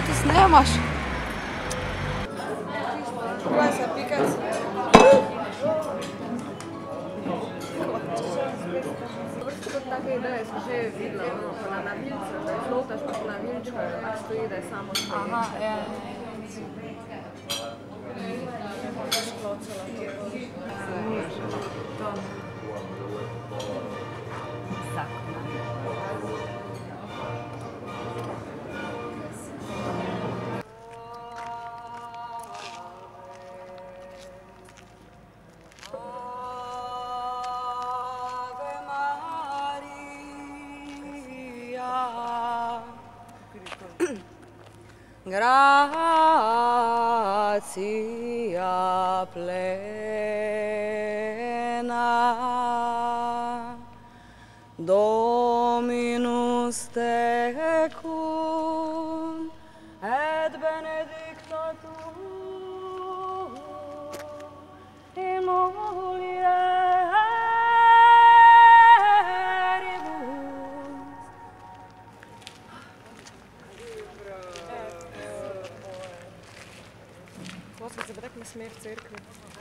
ti snemaš? Kaj se pikac? Take ideje smo že videla, pa na navilce, da je flotaš pa na navilčka, da stoji, da je samo stoji. Aha, ja. Gratia plena Dominus tecum et benedicta tu in mulieribus. Gospod se pa tak ne sme v cerkvi.